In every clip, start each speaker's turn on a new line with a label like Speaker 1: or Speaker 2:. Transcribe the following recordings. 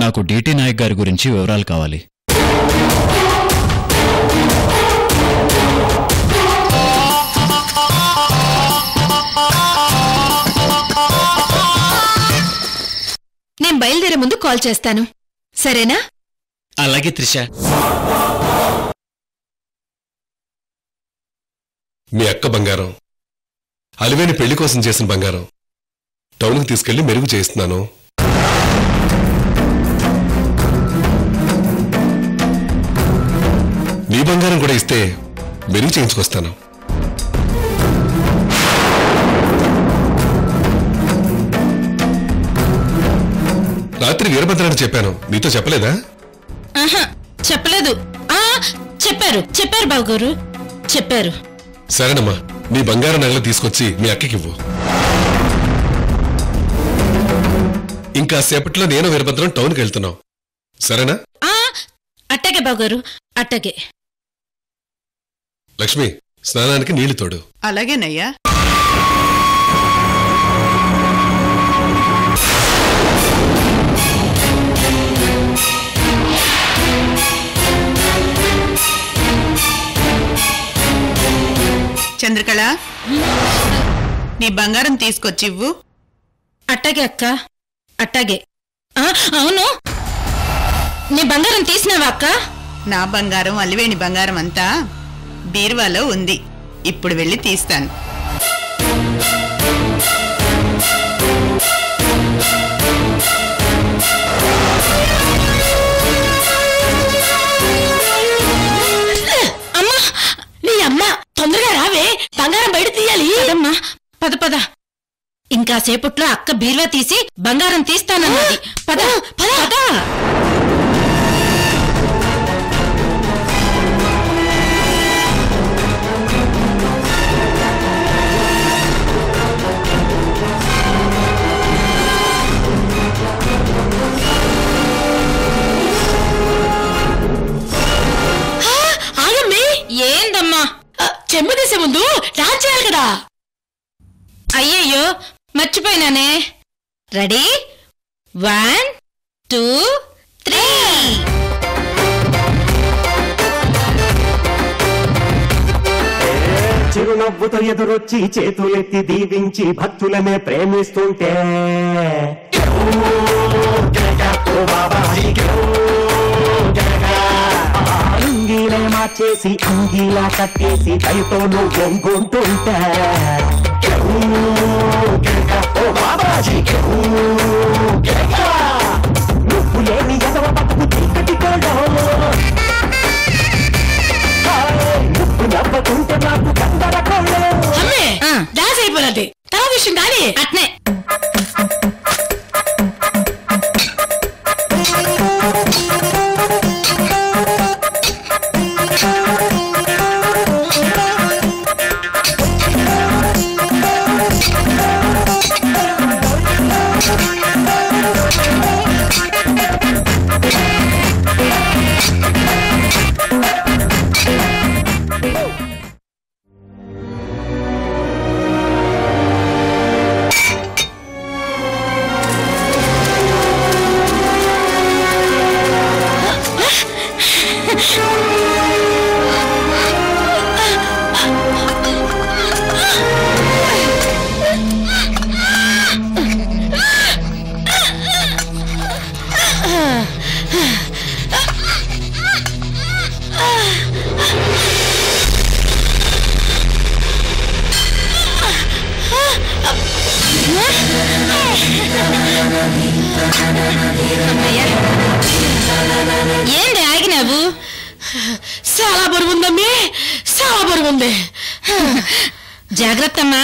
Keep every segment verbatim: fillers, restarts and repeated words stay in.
Speaker 1: నాకు డీటీ నాయక్ గారి గురించి వివరాలు కావాలి.
Speaker 2: నేను బయలుదేరే ముందు కాల్ చేస్తాను, సరేనా?
Speaker 1: అలాగే త్రిష.
Speaker 3: మీ అక్క బంగారం, అలివేని పెళ్లి కోసం చేసిన బంగారం టౌన్కి తీసుకెళ్లి మెరుగు చేయిస్తున్నాను. నీ బంగారం కూడా ఇస్తే మెరుగు చేయించుకొస్తాను. రాత్రి వీరభద్రాన్ని చెప్పాను, నీతో చెప్పలేదా?
Speaker 2: చెప్పలేదు. చెప్పారు చెప్పారు బావగారు, చెప్పారు.
Speaker 3: సరేనమ్మా, నీ బంగారం నగలు తీసుకొచ్చి మీ అక్కకివ్వు. ఇంకా సేపట్లో నేను వీరభద్రం టౌన్కి వెళ్తున్నాం, సరేనా?
Speaker 2: అట్టగే బావగారు, అట్టగే.
Speaker 3: లక్ష్మి, స్నానానికి నీళ్లు తోడు.
Speaker 4: అలాగేనయ్యా. చంద్రకళ, నీ బంగారం తీసుకొచ్చివ్వు.
Speaker 2: అట్టగే అక్క, అట్టగే. అవును, నీ బంగారం తీసినావా అక్క?
Speaker 4: నా బంగారం, అలివేణి బంగారం అంతా బీరువాలో ఉంది, ఇప్పుడు వెళ్ళి తీస్తాను.
Speaker 2: అమ్మా, నీ అమ్మ తొందరగా రావే, బంగారం బయట తీయాలి. అమ్మా పద పద, ఇంకా సేపట్లో అక్క బీరువా తీసి బంగారం తీస్తానన్నది. పద పద పద. ఏందమ్మా, చెంబు తీసే ముందు డాన్స్ చేయాలి కదా. అయ్యయ్యో మర్చిపోయినానే. Ready, one two three.
Speaker 5: చిరునవ్వుతో ఎదురొచ్చి చేతులెత్తి దీవించి భక్తులనే ప్రేమిస్తుంటే అంగీలే మార్చేసి అంగీలా కట్టేసి దయతో నువ్వు వంగుంటుంటే నువ్వు లేని ఎదవ బతుకు చీకటి కూడా నువ్వు నవ్వకుంటే నాకు గందరగోళం.
Speaker 2: డాన్స్ అయిపోయినట్టే, తర్వాత విషయం కానీ అట్నే. ఏంటి ఆగినావు? చాలా బరువుందమ్మే, చాలా బరువుంది. జాగ్రత్తమ్మా.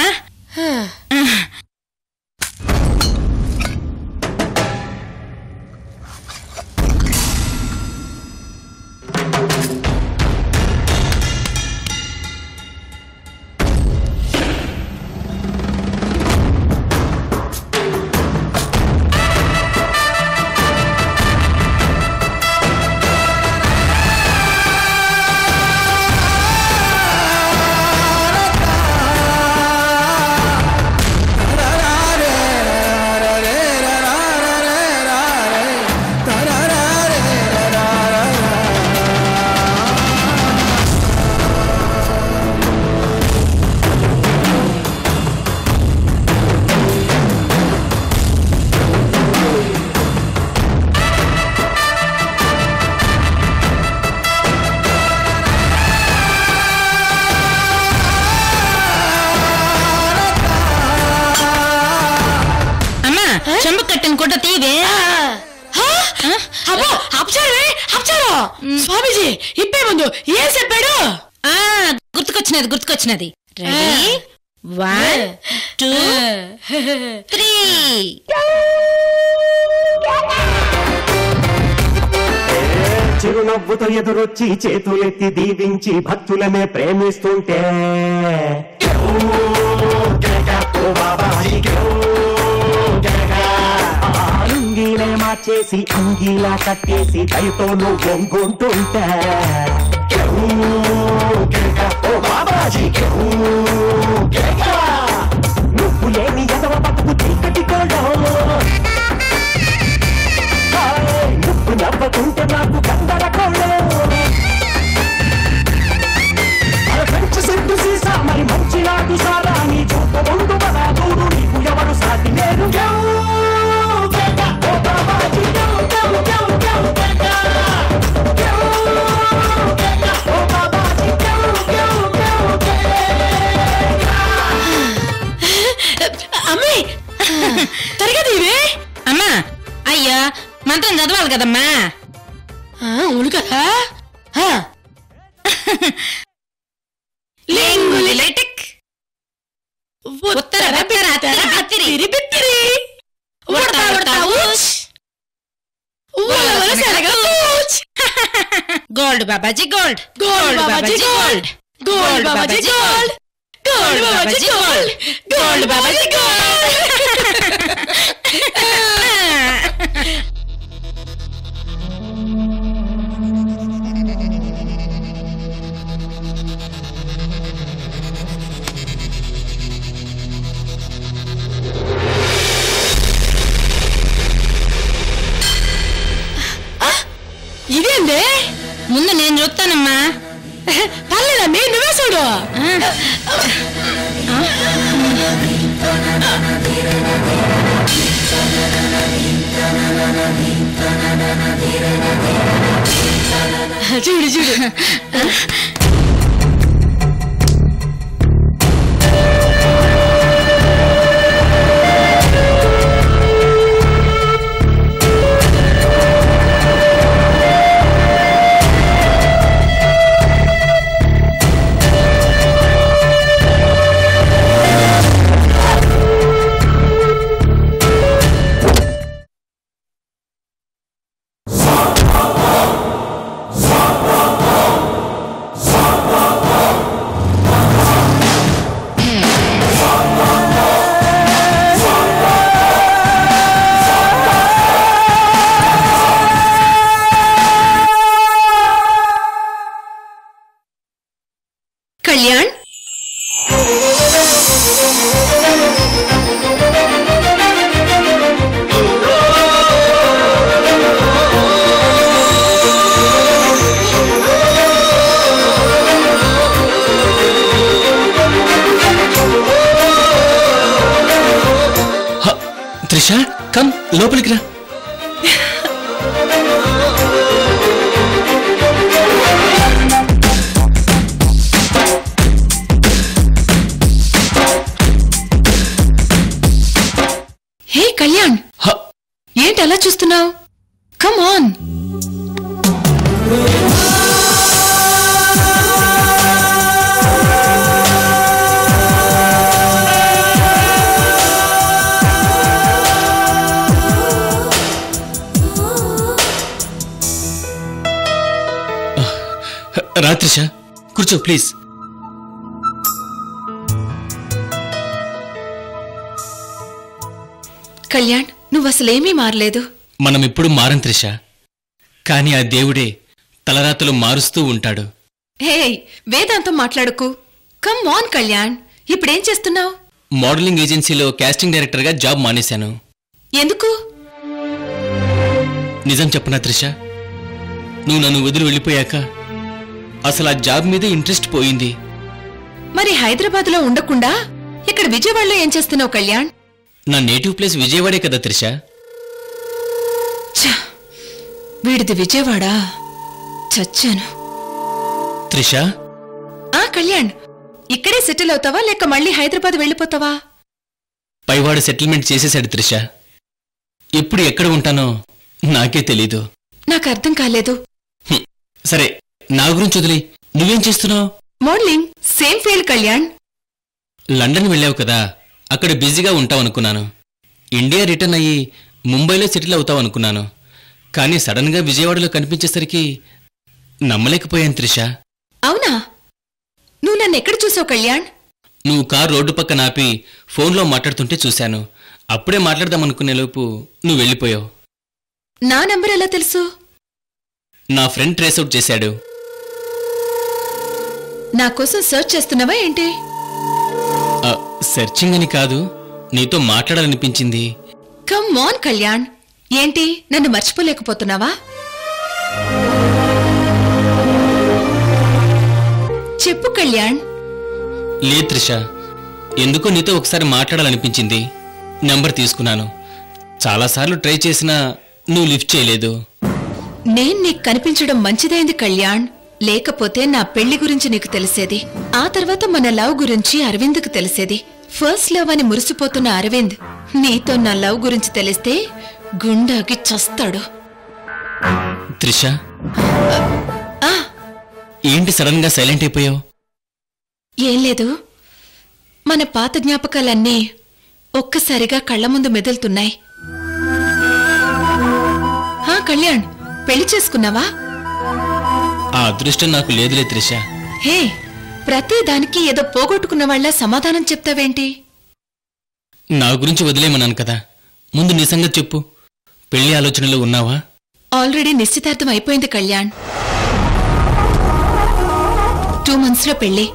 Speaker 2: చెంబు కట్టిన గుడ్డ తీవే.
Speaker 6: స్వామీజీ ఇప్పే ముందు ఏం చెప్పాడు?
Speaker 2: గుర్తుకొచ్చినది గుర్తుకొచ్చినది. Ready, one two three.
Speaker 5: చిరునవ్వుతో ఎదురొచ్చి చేతులెత్తి దీవించి భక్తులనే ప్రేమిస్తుంటే అంగీలే మార్చేసి అంగీలా కట్టేసి దయతో నువ్వు వంగుంటుంటే నువ్వు లేని ఎదవ బతుకు చీకటి కూడా నువ్వు నవ్వకుంటే నాకు గందరగోళం. పెంచి సిట్టు సీసా మరి మంచి నాటు సారా నీ చూపు ముందు మన దూరు నీకు ఎవరు సాటి లేరు.
Speaker 6: అమ్మి తరగతివే.
Speaker 2: అమ్మా అయ్యా మంత్రం చదవాలి కదమ్మా.
Speaker 6: అవును కదా.
Speaker 2: లింగులిటిక్ ఉత్తర బెత్తర తిరి బిత్తిరి ఉడతా ఉడతా ఊచ్ gold Babaji gold gold Babaji gold gold Babaji gold gold Babaji gold gold Babaji gold.
Speaker 6: ఇదేందే?
Speaker 2: ముందు నేను చూస్తానమ్మా.
Speaker 6: పర్లేదమ్మీ నువ్వే చూడు. చూడు చూడు.
Speaker 2: కళ్యాణ్
Speaker 1: త్రిష కమ్ లోపలికి రా.
Speaker 2: హే కళ్యాణ్, ఏంటి అలా చూస్తున్నావు? Come on.
Speaker 1: రా త్రిష, కూర్చో ప్లీజ్.
Speaker 2: కళ్యాణ్, నువ్వు అసలేమీ మారలేదు.
Speaker 1: మనం ఇప్పుడు మారం త్రిష, కానీ ఆ దేవుడే తలరాతలు మారుస్తూ ఉంటాడు.
Speaker 2: హే వేదాంతం మాట్లాడుకు. కమ్ ఆన్ కళ్యాణ్, ఇప్పుడేం చేస్తున్నావు?
Speaker 1: మోడలింగ్ ఏజెన్సీలో కాస్టింగ్ డైరెక్టర్గా జాబ్ మానేశాను.
Speaker 2: ఎందుకు?
Speaker 1: నిజం చెప్పనా త్రిష, నువ్వు నన్ను వదిలి వెళ్ళిపోయాక అసలు ఆ జాబ్ మీద ఇంట్రెస్ట్ పోయింది.
Speaker 2: మరి హైదరాబాద్ లో ఉండకుండా ఇక్కడ విజయవాడలో ఏం చేస్తున్నావు కళ్యాణ్?
Speaker 1: నా నేటివ్ ప్లేస్ విజయవాడే కదా త్రిష.
Speaker 2: వీడిది విజయవాడా? చచ్చాను.
Speaker 1: త్రిష,
Speaker 2: ఆ కళ్యాణ్, ఇక్కడే సెటిల్ అవుతావా లేక మళ్ళీ హైదరాబాద్ వెళ్ళిపోతావా?
Speaker 1: పైవాడు సెటిల్మెంట్ చేసేశాడు త్రిష. ఎప్పుడు ఎక్కడ ఉంటానో నాకే తెలీదు.
Speaker 2: నాకు అర్థం కాలేదు.
Speaker 1: హ్మ్, సరే నా గురించి వదిలి నువ్వేం చేస్తున్నావు?
Speaker 2: Modelling, same field Kalyan.
Speaker 1: London వెళ్ళావు కదా, అక్కడ బిజీగా ఉంటావు అనుకున్నాను. ఇండియా రిటర్న్ అయ్యి ముంబైలో సెటిల్ అవుతావు అనుకున్నాను. కానీ సడన్ గా విజయవాడలో కనిపించేసరికి నమ్మలేకపోయాను త్రిష.
Speaker 2: అవునా? నువ్వు నన్ను ఎక్కడ చూసావు కళ్యాణ్?
Speaker 1: నువ్వు కారు రోడ్డు పక్కన ఆపి ఫోన్లో మాట్లాడుతుంటే చూశాను. అప్పుడే మాట్లాడదామనుకునే లోపు నువ్వు వెళ్ళిపోయావు.
Speaker 2: నా నంబర్ ఎలా తెలుసు?
Speaker 1: నా ఫ్రెండ్ ట్రేస్అవుట్ చేశాడు.
Speaker 2: నా కోసం సర్చ్ చేస్తున్నావా ఏంటి?
Speaker 1: ఆ, సెర్చింగ్ అని కాదు, నీతో మాట్లాడాలనిపించింది.
Speaker 2: కమ్ ఆన్ కళ్యాణ్, ఏంటి నన్ను మర్చిపోలేకపోతున్నావా? చెప్పు కళ్యాణ్.
Speaker 1: లే త్రిష, ఎందుకో నీతో ఒకసారి మాట్లాడాలనిపించింది. నెంబర్ తీసుకున్నాను. చాలాసార్లు ట్రై చేసినా నువ్వు లిఫ్ట్ చేయలేదు.
Speaker 2: నేను నీకు కనిపించడం మంచిదైంది కళ్యాణ్. లేకపోతే నా పెళ్లి గురించి నీకు తెలిసేది. ఆ తర్వాత మన లవ్ గురించి అరవింద్కు తెలిసేది. ఫస్ట్ లవ్ అని మురిసిపోతున్న అరవింద్ నీతో నా లవ్ గురించి తెలిస్తే గుండాకి చస్తాడు.
Speaker 1: త్రిష,
Speaker 2: ఆ
Speaker 1: ఏంటి సడన్ గా సైలెంట్ అయిపోయావు?
Speaker 2: ఏం లేదు, మన పాత జ్ఞాపకాలన్నీ ఒక్కసారిగా కళ్ల ముందు మెదులుతున్నాయి. హా కళ్యాణ్, పెళ్లి చేసుకున్నావా?
Speaker 1: ఆ అదృష్టం నాకు లేదులే త్రిష.
Speaker 2: హే, ప్రతి దానికి ఏదో పోగొట్టుకున్న వాళ్ళ సమాధానం చెప్తావేంటి?
Speaker 1: నా గురించి వదిలేమన్నాను కదా, ముందు నీ సంగతి చెప్పు. పెళ్లి ఆలోచనలో ఉన్నావా?
Speaker 2: ఆల్రెడీ నిశ్చితార్థం అయిపోయింది కళ్యాణ్. టూ మంత్స్ లో పెళ్లి.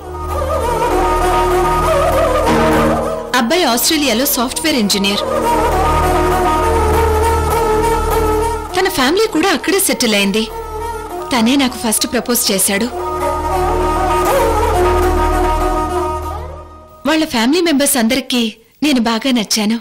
Speaker 2: అబ్బాయి ఆస్ట్రేలియాలో సాఫ్ట్వేర్ ఇంజనీర్. తన ఫ్యామిలీ కూడా అక్కడే సెటిల్ అయింది. తనే నాకు ఫస్ట్ ప్రపోజ్ చేశాడు. వాళ్ళ ఫ్యామిలీ మెంబర్స్ అందరికీ నేను బాగా నచ్చాను.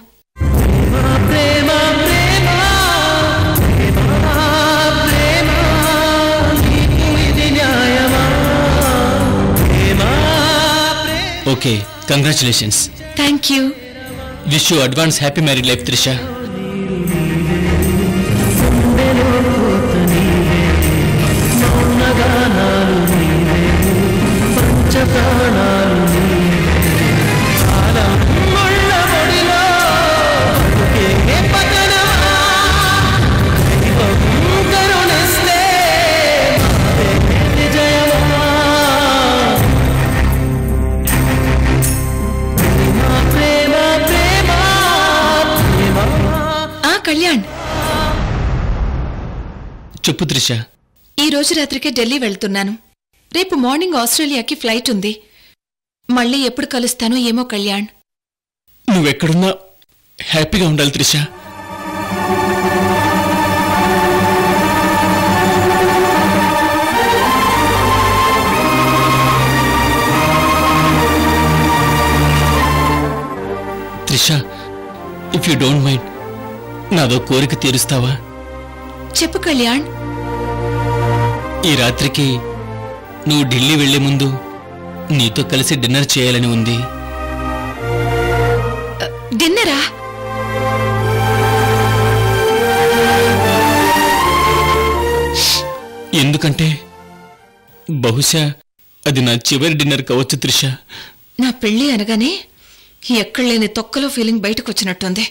Speaker 1: Okay, congratulations.
Speaker 2: Thank you.
Speaker 1: Wish you advance happy married life Trisha.
Speaker 2: Kalyan,
Speaker 1: చెప్పు త్రిష.
Speaker 2: ఈ రోజు రాత్రికే ఢిల్లీ వెళ్తున్నాను. రేపు మార్నింగ్ ఆస్ట్రేలియాకి ఫ్లైట్ ఉంది. మళ్ళీ ఎప్పుడు కలుస్తానో ఏమో కళ్యాణ్.
Speaker 1: నువ్వెక్కడున్నా హ్యాపీగా ఉండాలి Trisha. Trisha, if you don't mind, నాదో కోరిక తీరుస్తావా?
Speaker 2: చెప్పు కళ్యాణ్.
Speaker 1: ఈ రాత్రికి నువ్వు ఢిల్లీ వెళ్లే ముందు నీతో కలిసి డిన్నర్ చేయాలని ఉంది.
Speaker 2: డిన్నరా?
Speaker 1: ఎందుకంటే బహుశా అది నా చివరి డిన్నర్ కావచ్చు త్రిష.
Speaker 2: నా పెళ్లి అనగానే ఎక్కడలేని తొక్కలో ఫీలింగ్ బయటకు వచ్చినట్టుంది.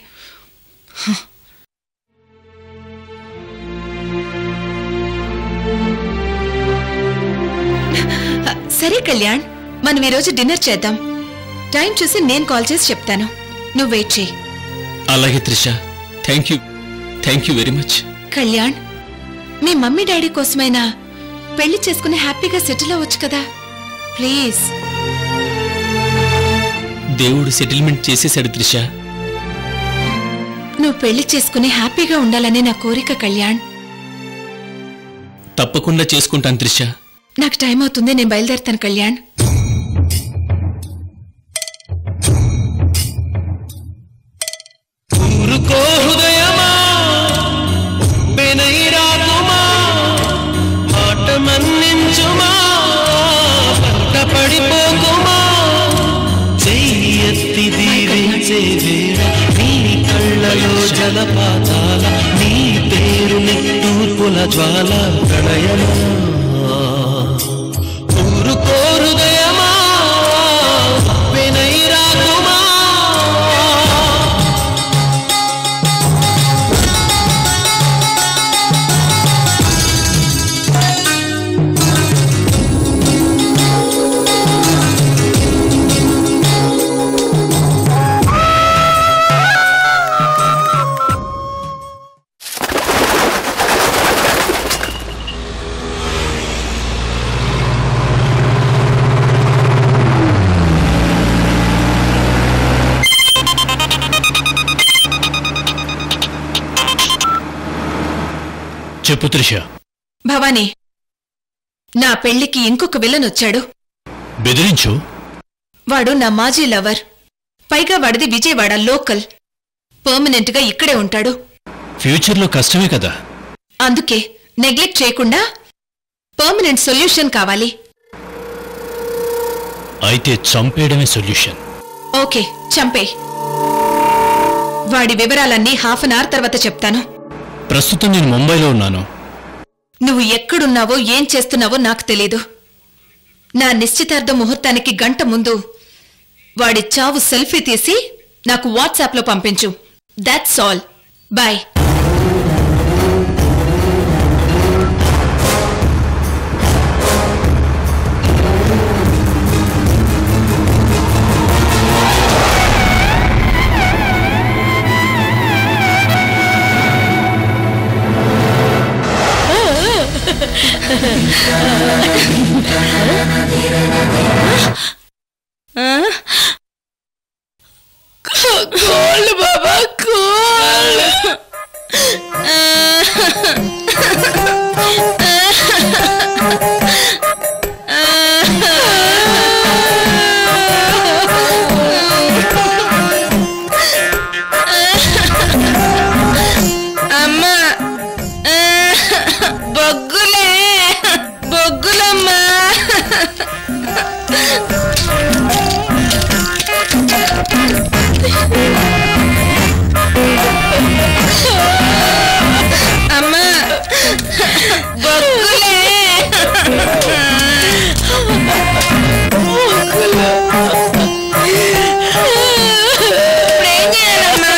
Speaker 2: సరే కళ్యాణ్, మనం ఈరోజు డిన్నర్ చేద్దాం. టైం చూసి నేను కాల్ చేసి చెప్తాను, నువ్వు వెయిట్ చేయి.
Speaker 1: అలాగే Trisha, thank you thank you very much.
Speaker 2: Kalyan, మీ మమ్మీ డాడీ కోసమైనా పెళ్లి చేసుకుని హ్యాపీగా సెటిల్ అవ్వచ్చు కదా, ప్లీజ్.
Speaker 1: దేవుడు సెటిల్మెంట్ చేసేశాడు త్రిష.
Speaker 2: నువ్వు పెళ్లి చేసుకుని హ్యాపీగా ఉండాలనే నా కోరిక కళ్యాణ్.
Speaker 1: తప్పకుండా చేసుకుంటాను త్రిష.
Speaker 2: నాకు టైం అవుతుంది, నేను బయలుదేరుతాను కళ్యాణ్.
Speaker 5: చెయ్యి ఎత్తి దీవించే వేళ నీ కళ్ళలో
Speaker 7: జలపాతాల నీ పేరు నిట్టూర్పుల జ్వాల ప్రణయమా ఊరు కోరుదయమా వినై రాకుమా
Speaker 1: చెప్పు త్రిష.
Speaker 2: భవానీ, నా పెళ్లికి ఇంకొక విలన్ వచ్చాడు.
Speaker 1: బెదిరించు.
Speaker 2: వాడు నా మాజీ లవర్. పైగా వాడిది విజయవాడ లోకల్. పర్మనెంట్ గా ఇక్కడే ఉంటాడు.
Speaker 1: ఫ్యూచర్లో కష్టమే కదా.
Speaker 2: అందుకే నెగ్లెక్ట్ చేయకుండా పర్మనెంట్ సొల్యూషన్ కావాలి.
Speaker 1: అయితే చంపేయడమే సొల్యూషన్.
Speaker 2: ఓకే, చంపే. వాడి వివరాలన్నీ హాఫ్ అన్ అవర్ తర్వాత చెప్తాను.
Speaker 1: ప్రస్తుతం నేను ముంబైలో ఉన్నాను.
Speaker 2: నువ్వు ఎక్కడున్నావో ఏం చేస్తున్నావో నాకు తెలీదు. నా నిశ్చితార్థ ముహూర్తానికి గంట ముందు వాడి చావు సెల్ఫీ తీసి నాకు వాట్సాప్లో పంపించు. That's all. బాయ్. కోళ్ళు బాబా, కోళ్ళు. అమ్మా, బొగ్గులే, బొగ్గులమ్మా. అమ్మా, బొగ్గులే. ఇప్పుడేం చేయాలమ్మా?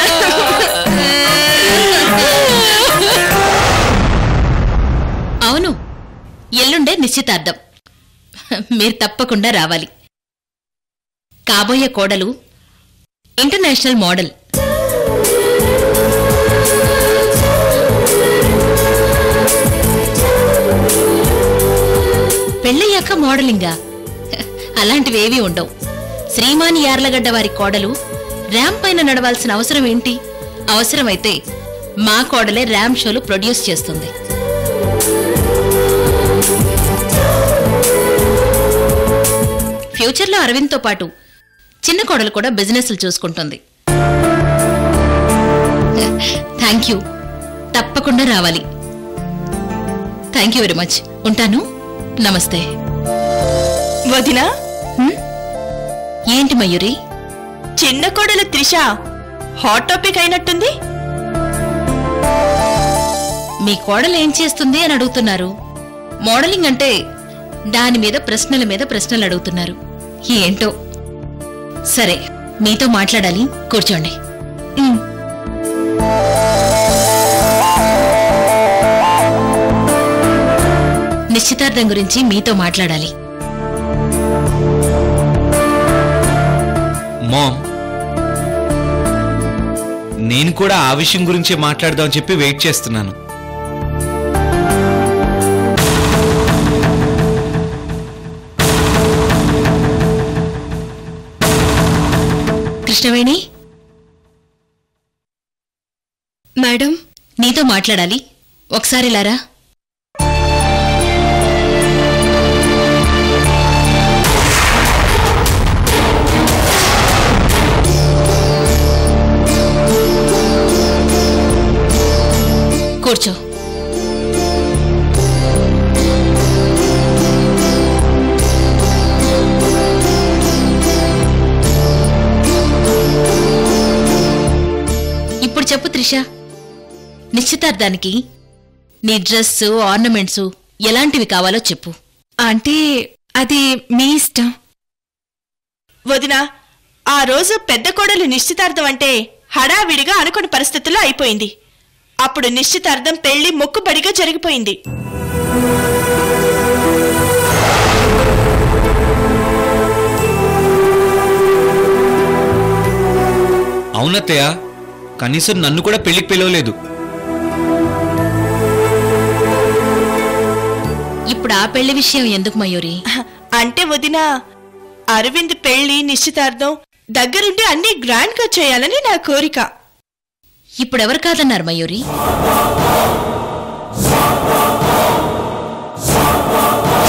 Speaker 8: అవును, ఎల్లుండే నిశ్చితార్థం. మీరు తప్పకుండా రావాలి. కాబోయే కోడలు ఇంటర్నేషనల్ మోడల్. పెళ్ళయ్యాక మోడలింగా? అలాంటివేవీ ఉండవు. శ్రీమాని యార్లగడ్డ వారి కోడలు ర్యాంప్ పైన నడవాల్సిన అవసరం ఏంటి? అవసరమైతే మా కోడలే ర్యాంప్ షోలు ప్రొడ్యూస్ చేస్తుంది. ఫ్యూచర్లో అరవింద్తో పాటు చిన్న కోడలు కూడా బిజినెస్లు చూసుకుంటుంది. Thank you. తప్పకుండా రావాలి. Thank you very much. ఉంటాను. నమస్తే.
Speaker 6: వదినా,
Speaker 8: ఏంటి మయూరి?
Speaker 6: చిన్న కోడలు త్రిష హాట్ టాపిక్ అయినట్టుంది.
Speaker 8: మీ కోడలు ఏం చేస్తుంది అని అడుగుతున్నారు. మోడలింగ్ అంటే దాని మీద ప్రశ్నల మీద ప్రశ్నలు అడుగుతున్నారు. ఏంటో. సరే, మీతో మాట్లాడాలి. కూర్చోండి. నిశ్చితార్థం గురించి మీతో మాట్లాడాలి.
Speaker 9: మామ్, నేను కూడా ఆ విషయం గురించే మాట్లాడదామని చెప్పి వెయిట్ చేస్తున్నాను.
Speaker 8: కృష్ణవేణి
Speaker 2: మేడం,
Speaker 8: నీతో మాట్లాడాలి. ఒకసారి లారా. కూర్చో. చెప్పు త్రిష, నిశ్చితార్థానికి నీ డ్రెస్సు ఆర్నమెంట్సు ఎలాంటివి కావాలో చెప్పు.
Speaker 2: అంటే అది మీ ఇష్టం.
Speaker 6: వదినా, ఆ రోజు పెద్ద కోడలు నిశ్చితార్థం అంటే హడావిడిగా అనుకుని పరిస్థితుల్లో అయిపోయింది. అప్పుడు నిశ్చితార్థం పెళ్లి మొక్కుబడిగా జరిగిపోయింది.
Speaker 9: అవునత్తయ్య, కనీసం నన్ను కూడా పెళ్లికి పిలవలేదు.
Speaker 8: ఇప్పుడు ఆ పెళ్లి విషయం ఎందుకు మయూరి?
Speaker 6: అంటే వదినా, అరవింద్ పెళ్లి నిశ్చితార్థం దగ్గరుండి అన్ని గ్రాండ్ గా చేయాలని నా కోరిక.
Speaker 8: ఇప్పుడెవరు కాదన్నారు మయూరి?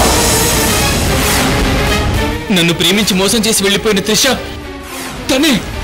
Speaker 1: నన్ను ప్రేమించి మోసం చేసి వెళ్ళిపోయిన త్రిష తనే.